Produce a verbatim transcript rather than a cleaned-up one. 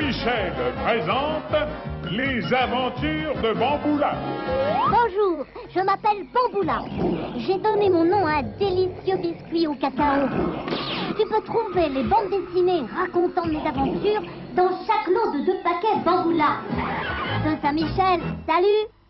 Saint-Michel présente les aventures de Bamboula. Bonjour, je m'appelle Bamboula. J'ai donné mon nom à un délicieux biscuit au cacao. Tu peux trouver les bandes dessinées racontant mes aventures dans chaque lot de deux paquets Bamboula. De Saint-Michel, salut!